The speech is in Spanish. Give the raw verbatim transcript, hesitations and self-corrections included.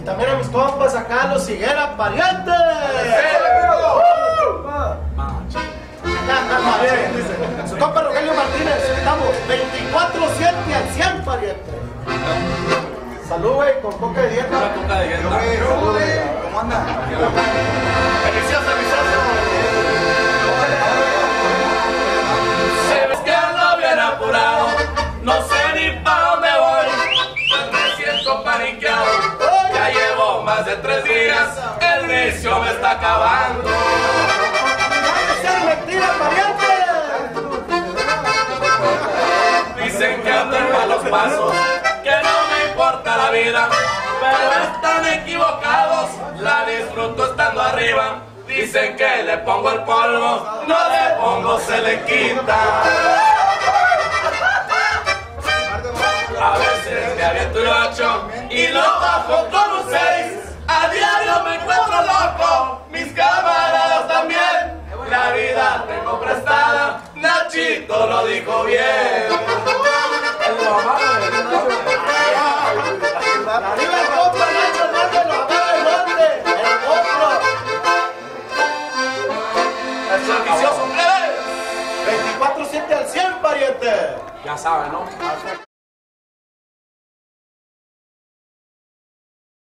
Y también a mis compas acá, los Higuera Parientes. Su compa Rogelio Martínez, estamos veinticuatro siete al cien, pariente. Salud, güey, con coca de dieta. Una coca de dieta. ¿Cómo anda? Deliciosa, deliciosa. Se ves que ando bien apurado, no sé ni pa' dónde voy. Me siento paniqueado, ya llevo más de tres días, el vicio me está acabando. ¡Mentira, pariente! Dicen que ando en malos pasos, que no me importa la vida, pero están equivocados, la disfruto estando arriba. Dicen que le pongo el polvo, no le pongo, se le quita. A veces me aviento un ocho y lo bajo con un seis. A diario me encuentro loco, mis camaradas también. La vida tengo prestada, Nachito lo dijo bien. ¡Arriba el compa Nacho Hernández, los amaba del norte! ¡El otro! El servicioso plebe. veinticuatro siete al cien, pariente. Ya saben, ¿no?